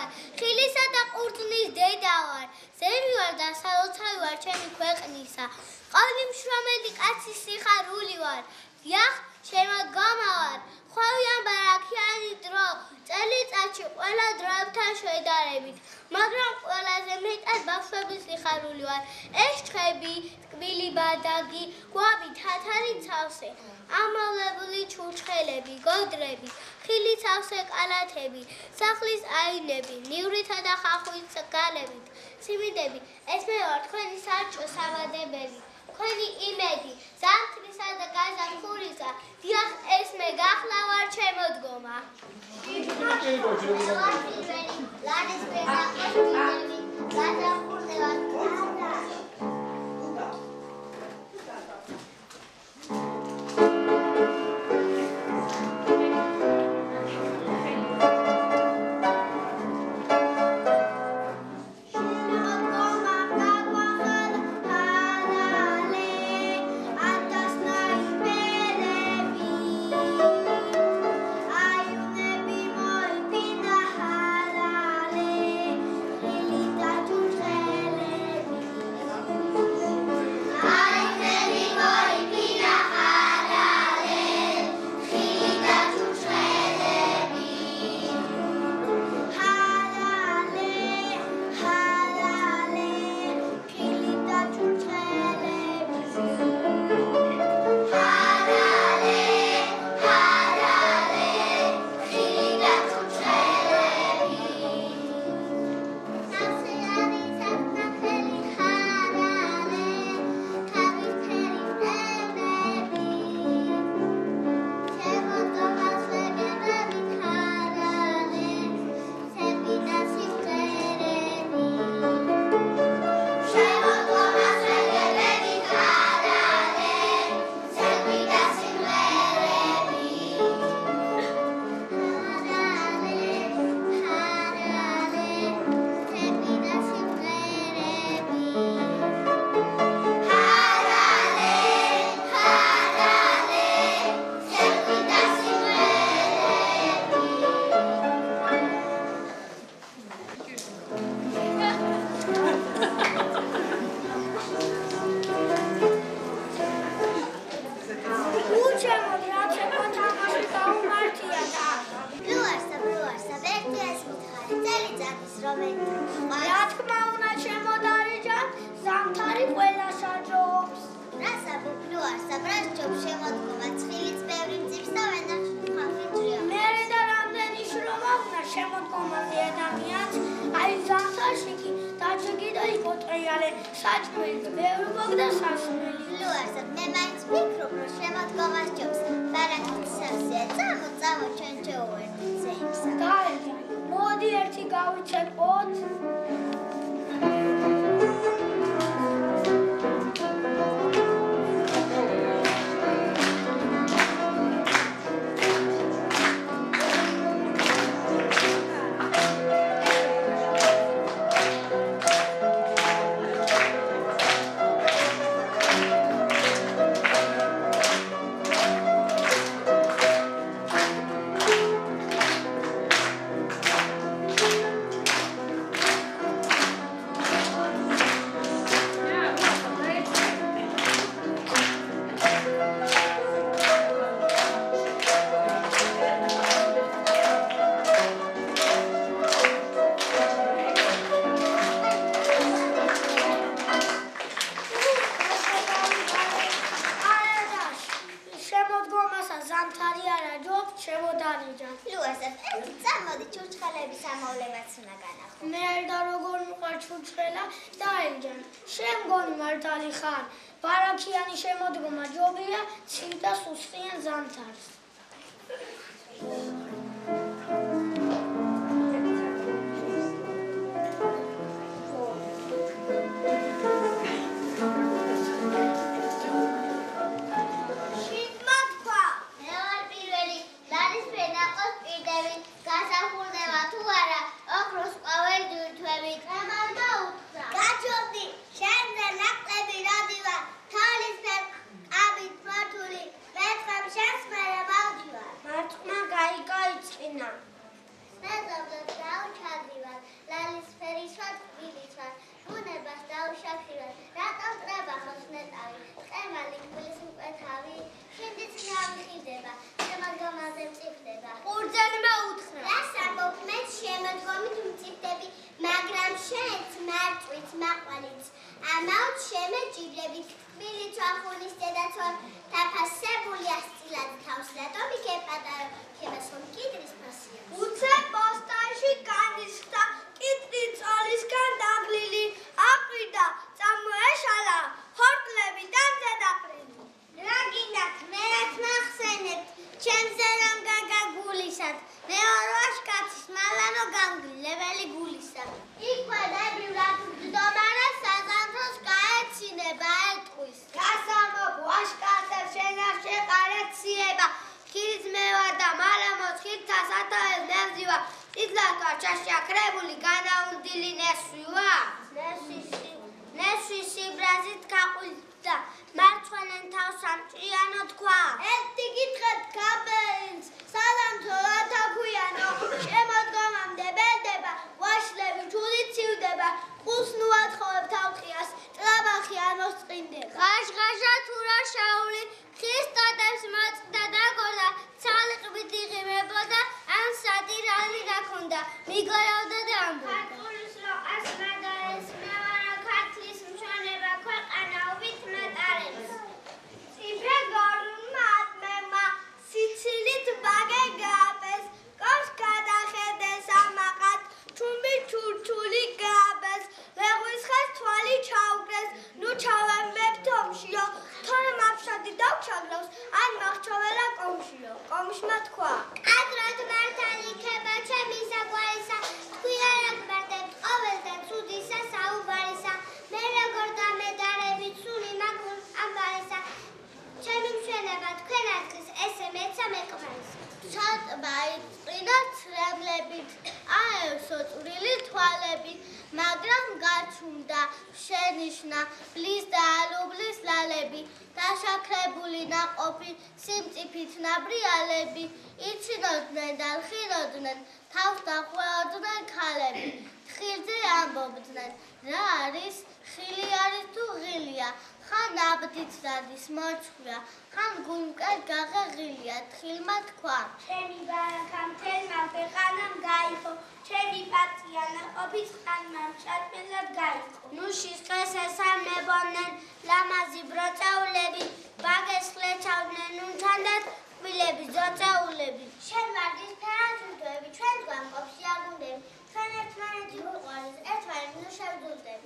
ვარ, ხილისა და ყურძნის დედა ვარ, ზევი ვარ და სალოცავი ვარ ჩემი ქვეყნისა. ყოვლი მშრომელი კაცის სიხარული ვარ, დიახ, შემოდგომა ვარ, ხვევიან ბარაქიანი დრო, წელიწადში ყველა დროებთან შედარებით, მაგრამ ყველაზე მეტად ბავშვების სიხარული ვარ. ეს ჩხები, ტკბილი ბადაგი, გვაბი, თათარი ცავსე, ამოვლებული ჩურჩხელები, გოდრები, ხილის სავსე კალათები, სახლის აინები, ნივრითა და ხახვის გალებით, სიმინდები, ეს მე ვარ თქვენი საჭო საბადებელი, თქვენი იმედი, ზამთრისა და გაზაფხულისა, დიახ, ეს მე გახლა ვარ ჩემოდგომა. ბარაქიანი შემოდგომა ჯობია ცივ და სუსხიან ზამთარს. That's ჩადივარ ლალის ფერისვა თბილისვა ბუნებას დაუშაქრივარ რატომ ტრაბახობს ნეტავი ყემალი გულის მკვეთავი შენდიც ნავიხილდება შემოდგომაზე მწიფდება ყურძენმა უთხრა რას ამბობ მე შემოდგომით მწიფდები მაგრამ შენც მარწვით მაყვალიც ამაოდ შემეჯიბრებით თბილით ახუნის დედაც ვარ დაფასებული ასწილად თავს რატომ იქეპატარო ქებას რომ კიდრის ფასია უცე პოსტაში განისხდა კიდრი წოლისგან დაღლილი აყვიდა წამოეშალა ხორკლები დამზადაყრილი რა გინდათ მერაც მახსენებთ ჩემზე რომ გაგაგულისად მეორვაშ კაცის მალანო გამგლებელი გულისა იქვე ნებრივად მჯდომარა საზამთროს გაეცინება ეტყვის გასამობ ვაშკაცებს შენახ შეყარეციება ხილიც მევარ და მალა მოცხილთა სათავეს ნევზივა იცლათვა ჩაშაქრებული განაუნდილი ნესვივა ნესვის სიბრაზით გაყულდა მარცხვენენ თავს ამჭიანო თქვა ერთი გითხრათ გაბეინს სალამთო ათაქვიანო შემოდგომამდე ბელდება ვაშლები ჩუდით ცივდება ყულს ნუათხოვებ თავყიას ტრაბახი არ მოსწყინდება ღაშღაშა თურა შაული ხის ტოტებს მოწყდა დაგორდა ცალყბით იღებებოდა ამ სატირალი გაქონდა მიგორავდა და ამბობდა ქართულის როყას მადარეს მევარა ქართლის მშვენება ქვეყანაობით მეტარებს ციფრე გორუნმა ატმემა სიცილით ბაგე გააბეს კობს გადახედეს ამაყად ჩუმბი ჩურჩული გააბეს ლეღვის ხეს თვალი ჩაუგრეს ნუ ჩავემბებთ ომშიო თორე მაფშადი დავჩაგრავს ან მახჩოველა კომშმა თქვა კადრად მართალი ქება ჩემი საგვარისა თქვი არა გვერდებ ყოველდა ცუდისა საუბარისა მე როგორ დამედარებით სული მაგურ ამბარისა ჩემი მშვენება თქვენ ადგის ესე მეცა მეყმარისა სატბა იწყინა ცრემლებით აევსო წვრილი თვალებით მაგრამ გაჩუმდა შენიშნა ბლის და ალუბლის ლალები დაშაქრებული ნაყოფი სიმწიფით ნაბრიალები იცინოდნენ და ლხინოდნენ თავს დახვეოდნენ ქალები თხილზე ამბობდნენ რა არის ხილი არის თუ ღილია ხან აბდით დადის მოჩხვია ხან გულმკენ გაღეღილია თხილმა თქვა ჩემი ბარაკა მთელმა ქვეყანამ გაიხო ჩემი პატია ნაყოფის ხანმა მშატმელად გაიხო ნუშის დღეს ესამებოდნენ ლამაზი ბროწეულები ბაგეს ხლეჩავდნენ უნჩანდად კბილები ძოწეულები შენ ვარდის ფერანჯუდოები ჩვენ გვამყოფ სიაგუნდები ჩვენ ერთმანეთი უყვარს ერთმანეთს ნუ შევძულდები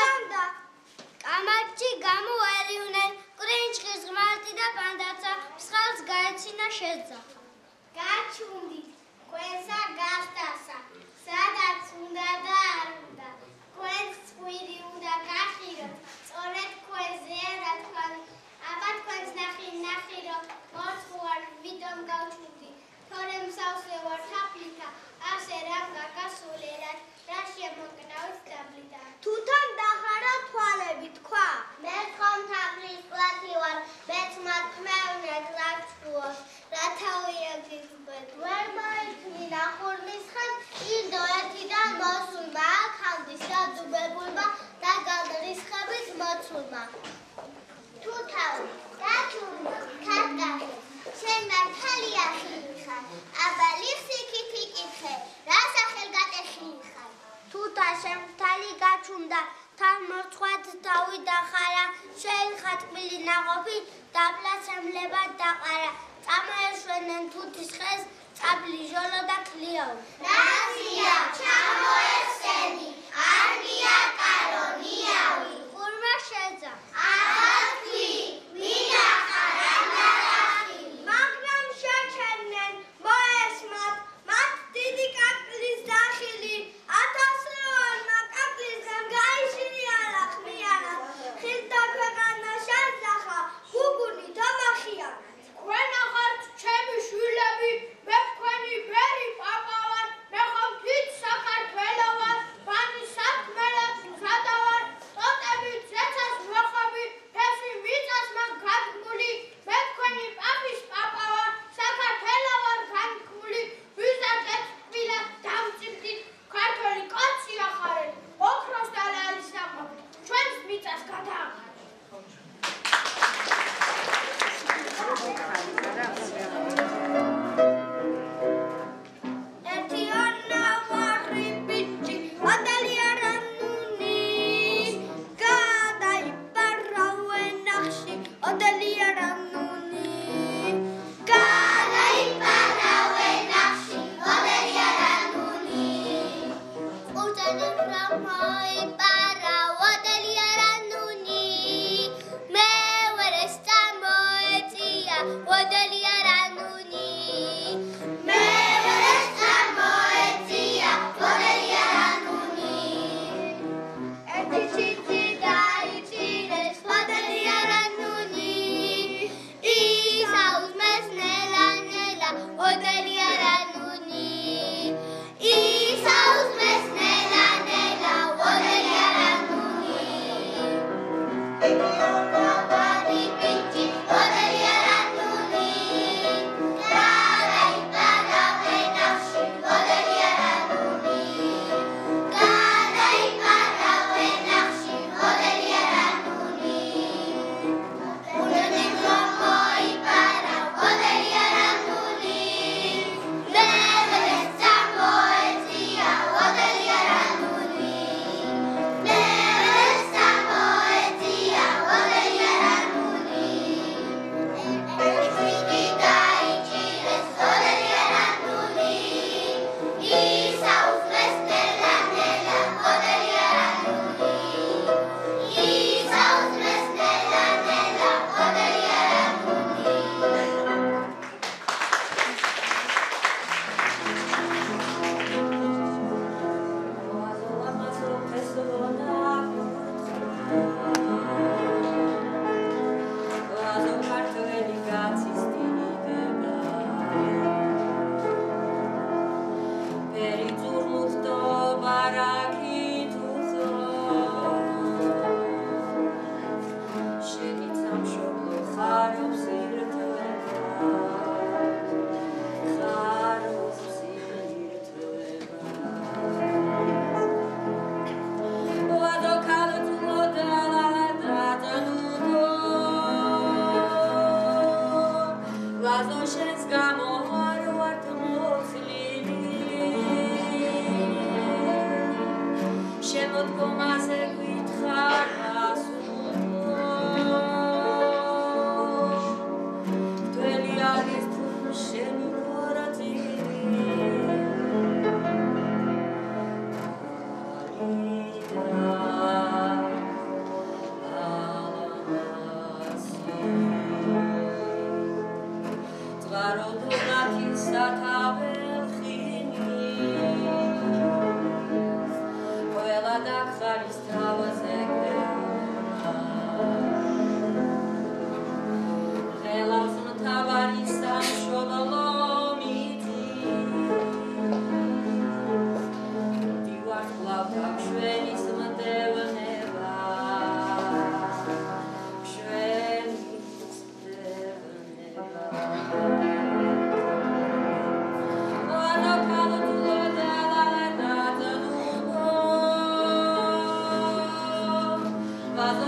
კამაჩი გამოელიუნენ კრინჩხის ღმარტი და პანდაცა მსხალს გაეცინა შეძახა გაჩუნდით ქვენსა გასტასა სადაც უნდა და არ უნდა ქვენს წვირი უნდა გახიროთ სწორედ ქვენზე რა თქვა აბა თქვენს ნახირო მოწვარ ვიდომ გავჩუნდი თორე მსავსე ვარ თაფლითა ასე რამ გაგასულერად რა შემოგნავს დაბლიდა თუთან დახარა თვალები თქვა მე ხომ თაფლის პლატი ვარ მეც მათმევნე გრაჩუოს რათა უიაგდით ვერ მოიწმინა ხურმის ხან ინდო ერთიდან მოსულმა აქამდის გადუბებულმა და გალდრისხებით მოცულმა თუთავ გაჩუნდი ქატკახი შენ მართალი ახალი ხარ აბა ლიხსიქით იკითხე რა სახელ გატეხილი ხარ თუთა შემთალი გაჩუმდა თან მოწყვად თავი დახარა შეიხა ტკბილი ნაყოფი დაბლა შემლებად დაყარა წამოეშვენენ თუთის ხეს წაბლი ჟოლო და კლიაო რაზია ჩამოეხსენი არმია კარონიავი ყურმა შეძა აღარქვი მინახა რამარახი მაგრამ შეჩენენ მოესმათ მათ დიდი კაკლის დახილი 1000-როანმა კაკლისგან გაიშინიანა ხმიანად ხილთა ქვეყანა შეძახა გუგუნი თამახია თქვენ ახართ ჩემი შვილები მე თქვენი ბერი პაპა ვარ მე ხომ თვით საქართველო ვარ ბანი საქმელად მზადა ვარ ტოტები ზეცას ვეღარ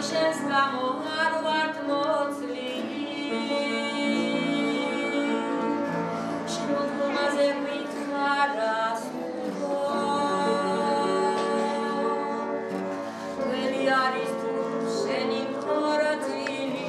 შენს გამო არ ვართ მოწლილი შემოდგომაზე მითხარა ველი არის თუ შენი ხორცილი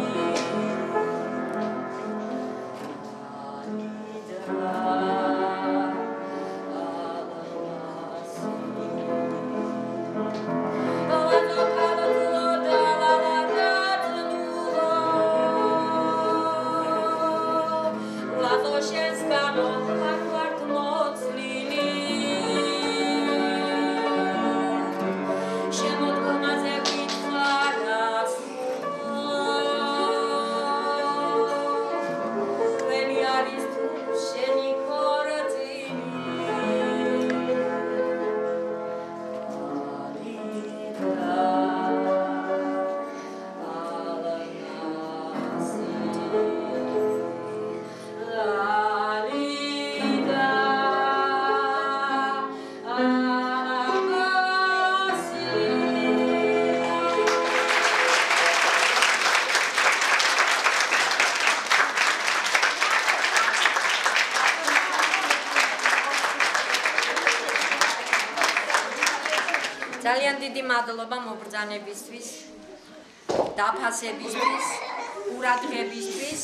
ძალიან დიდი მადლობა მობრძანებისთვის, დაფასებისთვის, ყურადღებისთვის.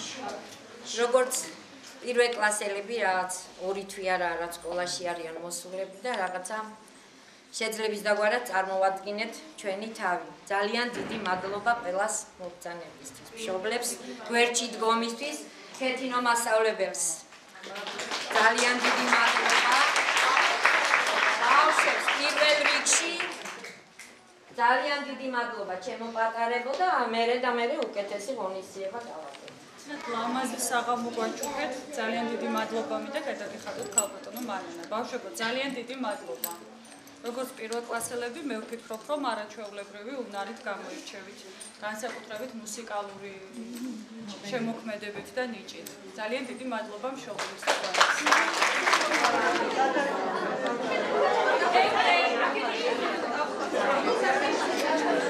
როგორც პირველ კლასელები, რაც 2 თვე არა სკოლაში არიან მოსულები და რაღაცა შეძლებს დაგვარად წარმოვადგინეთ ჩვენი თავი. ძალიან დიდი მადლობა ყველას მობრძანებისთვის, მშობლებს, გვერდში დგომისთვის, ქეთინო მასწავლებელს. ძალიან დიდი მადლობა. ბავშვებს პირველ რიგში ძალიან დიდი მადლობა ჩემო პატარებო და მე უკეთესი ღონისძიება გავაკეთე. ლამაზი საღამო გვაჩუქეთ, ძალიან დიდი მადლობა მინდა გადაგიხადოთ ქალბატონო მარინა. ბავშვებო, ძალიან დიდი მადლობა. როგორც პირველ კლასელები, მე ვფიქრობ, რომ არაჩვეულებრივი უნარით გამოირჩევით, განსაკუთრებით მუსიკალური შემოქმედებით და ნიჭით. ძალიან დიდი მადლობა მშობლებისთვის.